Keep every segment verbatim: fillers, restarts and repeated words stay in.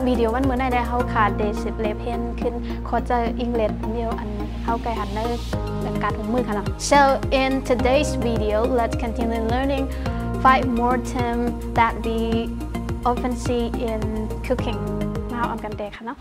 วิดีโอวันเมื่อไหร่ได้เขาขาดเดสิบเลเพนขึ้นขอเจออังกฤษเดียวอันเขาไกลหันในเป็นการถุงมือค่ะเนาะ so in today's video let's continue learning five more terms that we often see in cooking มาเอาอันกันเด็กค่ะเนาะ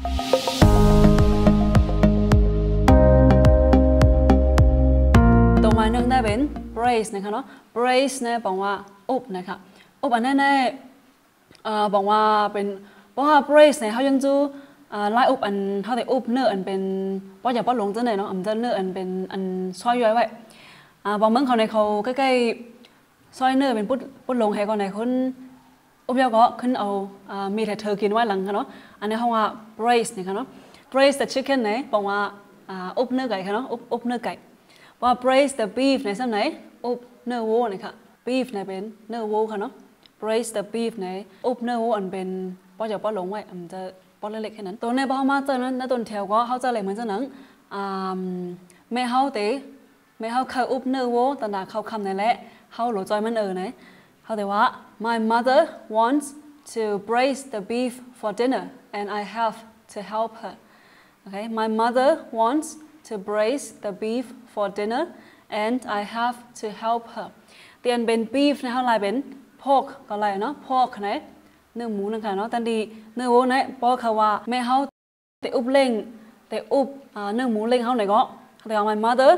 ตัวมาหนึ่งได้เป็น brace นะคะเนาะ brace เนี่ยบอกว่าอบนะคะอบอันนั้นเนี่ยบอกว่าเป็นเพราะว่า brace เนี่ยเขายังจูไล่อบอันเขาแต่อบเนื้ออันเป็นเพราะอย่างป้าหลงเจ้าเนี่ยเนาะอันเจ้าเนื้ออันเป็นอันซอยย่อยไว้บางเมืองเขาในเขาใกล้ๆซอยเนื้อเป็นปุ๊ดปุ๊ดลงให้ก่อนในคนอบเดียวก็ขึ้นเอามีแต่เธอกินไว้หลังค่ะเนาะอันนี้เขาว่า brace เนี่ยค่ะเนาะ brace the chicken เนี่ยบอกว่าอบเนื้อไก่ค่ะเนาะอบอบเนื้อไก่ว่า brace the beef ในซ้ำไหนอบเนื้อวัวเนี่ยค่ะ beef เนี่ยเป็นเนื้อวัวค่ะเนาะ brace the beef ในอบเนื้อวัวอันเป็นป้าจะป้าหลงไว้อันจะป้าเล็กๆแค่นั้นตัวในบ้านมาเจอนั้นในต้นแถวก็เขาจะเล็กเหมือนเจ้าหนังแม่เขาเตะแม่เขาเคยอบเนื้อวัวตอนนั้นเขาคำในแหละเขาหลุดใจมันเออเนี่ยเขาแต่ว่า my mother wants to brace the beef for dinner and I have to help her okay my mother wants to brace the beef for dinner and I have to help her เตียนเป็น beef นะเขาลายเป็น pork ก็ลายเนาะ pork ไหนเนื้อหมูนั่นค่ะเนาะแต่ดีเนื้อวัวเนี่ยบอกเขาว่าแม่เขาแต่อุบเล่งแต่อุบเนื้อหมูเล่งเขาไหนก็แต่ว่า my mother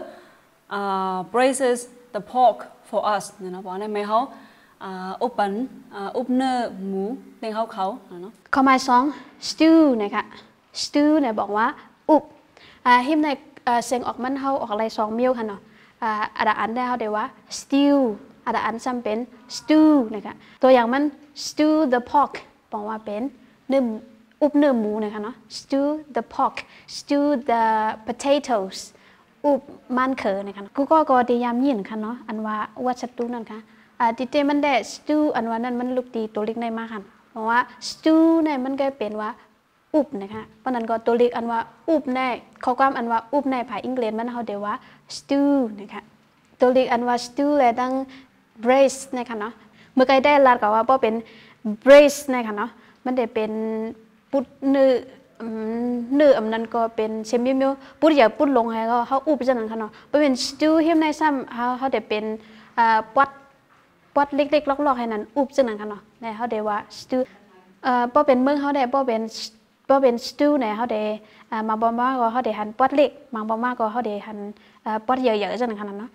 braces the pork for us เนี่ยนะบอกในแม่เขาอุบปันอุบเนื้อหมูเล่งเขาเขาเนาะข้อหมายสอง stew นะคะ stew เนี่ยบอกว่าอุบหิมในเสียงออกมันเขาออกอะไรสองมิลค่ะเนาะอันอันได้เขาเรียกว่า stew อันอันซ้ำเป็น stew นะคะตัวอย่างมัน stew the pork บอกว่าเป็นเนื้ออุบเนื้อหมูนะคะเนาะ stew the pork stew the potatoes อุบมันเขอนะคะกูก็ก็ได้ยามยินค่ะเนาะอันว่าว่าสตูนั่นค่ะติเตมันได้ stew อันว่านั้นมันลูกตีตัวเล็กในมากค่ะเพราะว่า stew เนี่ยมันก็เป็นว่าอุบนะคะเพราะนั้นก็ตัวเล็กอันว่าอุบในข้อความอันว่าอุบในภาษาอังกฤษมันเขาเรียกว่า stew นะคะตัวเล็กอันว่า stew เลยตั้ง brace นะคะเนาะเมื่อกี้ได้ลาดกับว่าเพราะเป็น brace นะคะเนาะมันได้เป็นปุดเนื้อเนื้ออันนั้นก็เป็นเชมิมิวปุดอย่าปุดลงให้เขาเขาอุบจังนั้นค่ะเนาะเพราะเป็น stew เฮียมในซ้ำเขาเขาได้เป็นปัดปัดเล็กๆลอกๆให้นั้นอุบจังนั้นค่ะเนาะในเขาเรียกว่า stew เพราะเป็นเมืองเขาได้เพราะเป็นเพราะเป็น stew เนี่ยเขาได้มาบ่มากก็เขาได้หั่นปัดเล็กมาบ่มากก็เขาได้หั่นปัดเยอะๆจังนั้นค่ะเนาะ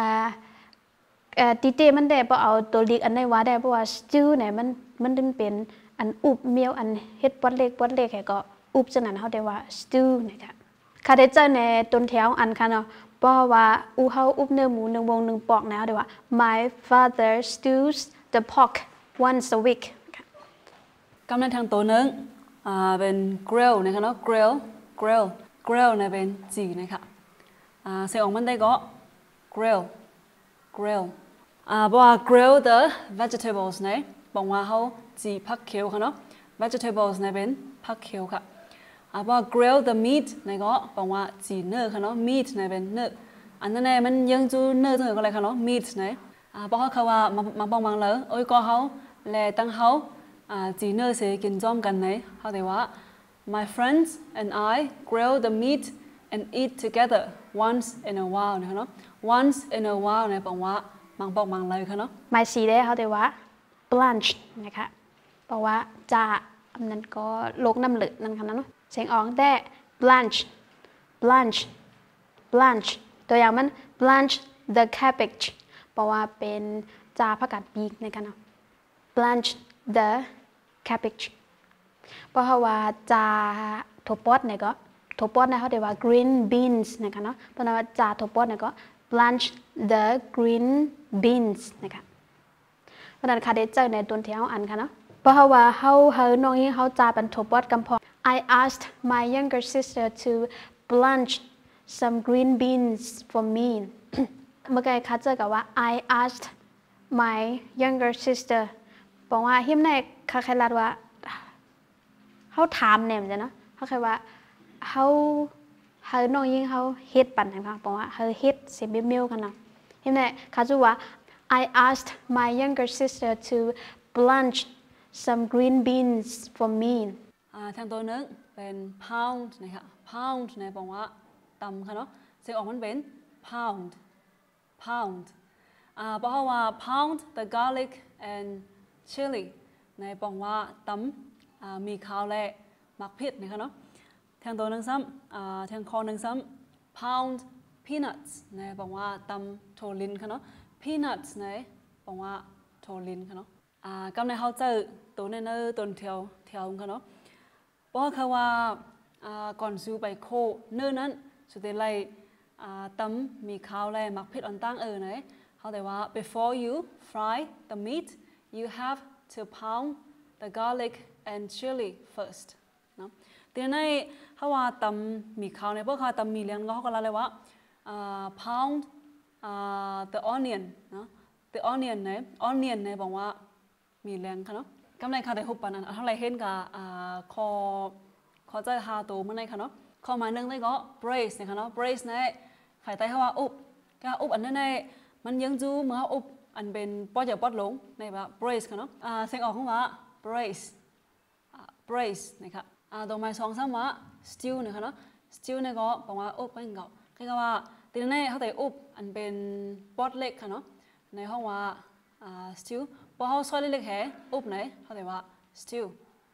ตีเต้มันได้เพราะเอาตัวเล็กอันไหนว่าได้เพราะว่า stew เนี่ยมันมันเป็นอันอุบเมียวอันเฮ็ดปัดเล็กปัดเล็กให้ก็อุบจังนั้นเขาได้ว่า stew นะคะคาเดเจอร์ในต้นแถวอันค่ะเนาะเพราะว่าอูเฮาอุบเนื้อหมูหนึ่งวงหนึ่งปอกนะเขาได้ว่า my father stews the pork once a week กำลังทางตัวนึงเป็น grill นะคะเนาะ grill grill grill เนี่ยเป็นจีนะคะเสียงออกมันได้ก็ grill grill บอกว่า grill the vegetables เนี่ยบอกว่าเขาจีผักเขียวค่ะเนาะ vegetables เนี่ยเป็นผักเขียวค่ะบอกว่า grill the meat เนี่ยก็บอกว่าจีเนื้อค่ะเนาะ meat เนี่ยเป็นเนื้ออันนั้นเนี่ยมันยังจูเนื้อทั้งหมดก็เลยค่ะเนาะ meat เนี่ยบอกเขาว่ามามาบอกมังเลยโอ้ยก็เขาแลตั้งเขาจีเนื้อเสียกินจอมกันเนี่ยเขาเรียกว่า my friends and I grill the meat and eat together once in a while นะคะเนาะ once in a while เนี่ยบอกว่ามังบอกมังเลยค่ะเนาะหมายสีได้เขาเรียกว่า blanch นะคะบอกว่าจะอันนั้นก็โลกน้ำเหลืองนั่นค่ะเนาะเสียงออกได้ blanch blanch blanch ตัวอย่างมัน blanch the cabbage บอกว่าเป็นจ่าผักกาดปีกนะคะเนาะ blanch the cabbage เพราะว่าจ่าถั่วปอดเนี่ยก็ถั่วปอดเนี่ยเขาเรียกว่า green beans นะคะเนาะเพราะว่าจ่าถั่วปอดเนี่ยก็ blanch the green beans นะคะเพราะนั้นค่ะได้เจอในต้นแถวอันค่ะเนาะเพราะว่าเขาเฮาน้องยิ่งเขาจ่าเป็นถั่วปอดกำพอ I asked my younger sister to blanch some green beans for me เมื่อกี้ค่ะเจอกับว่า I asked my younger sister บอกว่าหิมในค่ะใครรัดว่าเขาถามเนี่ยจ้ะเนาะเขาเคยว่าเขาเขาน้องยิ่งเขาเฮ็ดปั่นนะคะบอกว่าเขาเฮ็ดเสียเบี้ยวกันนะหิมในค่ะจูว่า I asked my younger sister to blanch some green beans for me อ่าทางตัวนึงเป็น pound นะคะ pound ในบอกว่าตำค่ะเนาะเสียงออกมันเป็น pound pound อ่าเพราะว่า pound the garlic and chili ในบอกว่าตำอ่ามีข้าวและมักพริกนะคะเนาะทางตัวนึงซ้ำอ่าทางคอนึงซ้ำ pound peanuts ในบอกว่าตำโทลินค่ะเนาะ peanuts ในบอกว่าโทลินค่ะเนาะอ่ากำในเขาเจอตัวในเนื้อตัวเทียวเทียวค่ะเนาะเพราะคือว่าก่อนซื้อไปโคเนื้อนั้นสุดท้ายเลยตำมีข้าวและมักพริกอันตั้งเออไหนเขาแต่ว่า before you fry the meat you have to pound the garlic and chili first เนาะทีนี้เขาว่าตำมีข้าวในพวกเขาตำมีเลี้ยงก็เขาก็เลยว่า pound the onion เนาะ the onion เนี่ย onion เนี่ยบอกว่ามีแรงค่ะเนาะกำไรค่ะแต่หุบปานนั้นเท่าไรเห็นกับคอคอใจหาตัวเมื่อไรค่ะเนาะข้อหมายหนึ่งเลยก็ brace เนี่ยค่ะเนาะ brace เนี่ยไข่ไตเขาว่าอุบก็อุบอันนั้นในมันยังจูเมื่ออุบอันเป็นปอดเจาปอดหลงในแบบ brace ค่ะเนาะเสียงออกของว่า brace brace นะครับตัวหมายสองซ้ำว่า stew เนี่ยค่ะเนาะ stew เนี่ยก็บอกว่าอุบเป็นเก่าคือว่าทีนี้เขาแต่อุบอันเป็นปอดเล็กค่ะเนาะในห้องว่าstew พอเขาซอยเล็กๆแห่อุบไหนเขาเรียกว่า stew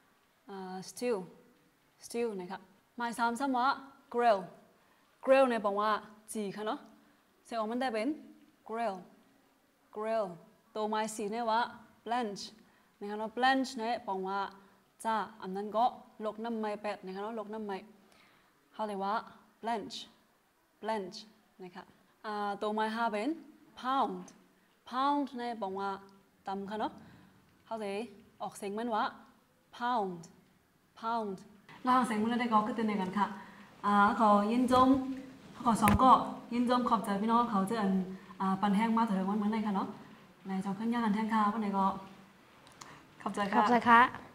stew stew นะครับหมายสามซ้ำว่า grill grill เนี่ยบอกว่าจีค่ะเนาะเสียงออกมันได้เป็น grill grill ตัวหมายสี่เนี่ยว่า blanch นะครับเนาะ blanch เนี่ยบอกว่าจ้าอันนั้นก็ลกน้ำไม่เป็ดนะครับเนาะลกน้ำไม่เขาเรียกว่า blanch blanch นะครับตัวหมายห้าเป็น pound pound เนี่ยบอกว่าตำค่ะเนาะเขาจะออกเสียงมันว่า pound pound แล้วออกเสียงมันได้ก็คือตัวไหนกันค่ะอ่าขอยินจมขอสองก็ยินจมขอบใจพี่น้องเขาจะอันอ่าปันแห้งมาถึงวันเหมือนไหนค่ะเนาะในจอมขึ้นย่างกันแห้งค่ะวันไหนก็ขอบใจค่ะขอบใจค่ะ